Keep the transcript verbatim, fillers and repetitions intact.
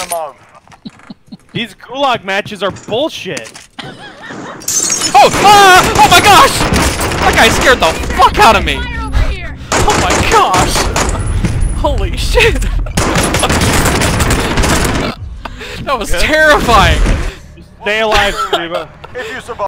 M M O. These gulag matches are bullshit. Oh! Ah! Oh my gosh! That guy scared the fuck out of me! Oh my gosh! Holy shit! That was terrifying! Stay alive, Reba. If you survive.